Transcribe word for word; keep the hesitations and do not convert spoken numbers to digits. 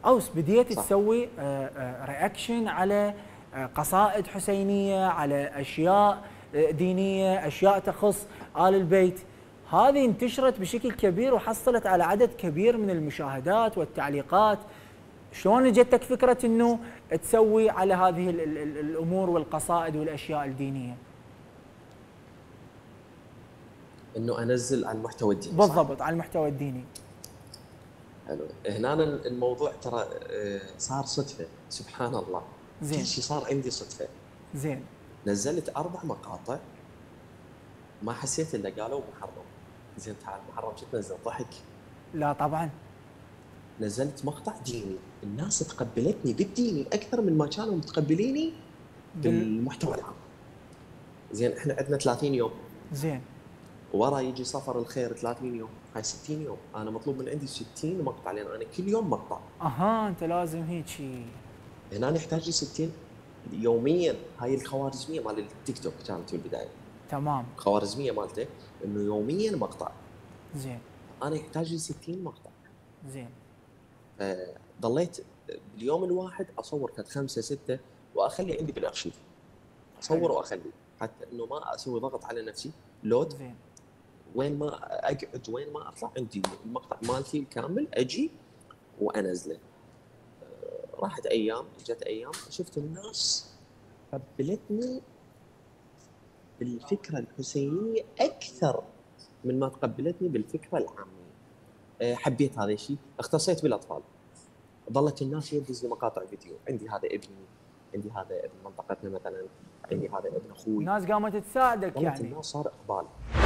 اوس بديت صح. تسوي رياكشن على آه، قصائد حسينيه، على اشياء آه، دينيه، اشياء تخص آل البيت. هذه انتشرت بشكل كبير وحصلت على عدد كبير من المشاهدات والتعليقات. شلون جتك فكره انه تسوي على هذه ال ال ال الامور والقصائد والاشياء الدينيه؟ انه انزل عن المحتوى الديني، صح؟ بالضبط، على المحتوى الديني. حلو. هنا الموضوع ترى آه، صار صدفه، سبحان الله. كل زين. شيء صار عندي صدفه. زين. نزلت اربع مقاطع، ما حسيت الا قالوا محرم. زين تعال محرم، شو تنزل؟ ضحك. لا طبعا. نزلت مقطع ديني، الناس تقبلتني بالديني اكثر من ما كانوا متقبليني بال... بالمحتوى العام. زين احنا عندنا ثلاثين يوم، زين. ورا يجي صفر الخير ثلاثين يوم، هاي ستين يوم. انا مطلوب من عندي ستين مقطع، لان انا كل يوم مقطع. اها، انت لازم هيك. هنا نحتاج لي ستين يوميا. هاي الخوارزميه مال التيك توك كانت في البدايه، تمام. الخوارزميه مالته انه يوميا مقطع. زين. انا يحتاج لي ستين مقطع. زين. فضليت باليوم الواحد اصور كانت خمسه سته، واخلي عندي بالارشيف اصور واخلي، حتى انه ما اسوي ضغط على نفسي لود. زين. وين ما اقعد وين ما اطلع عندي المقطع مالتي الكامل، اجي وانزله. راحت ايام، اجت ايام شفت الناس قبلتني بالفكره الحسينيه اكثر من ما تقبلتني بالفكره العاميه. حبيت هذا الشيء، اختصيت بالاطفال. ظلت الناس يدز لي مقاطع فيديو، عندي هذا ابني، عندي هذا ابن منطقتنا مثلا، عندي هذا ابن اخوي. الناس قامت تساعدك ظلت يعني. الناس صار اقبال.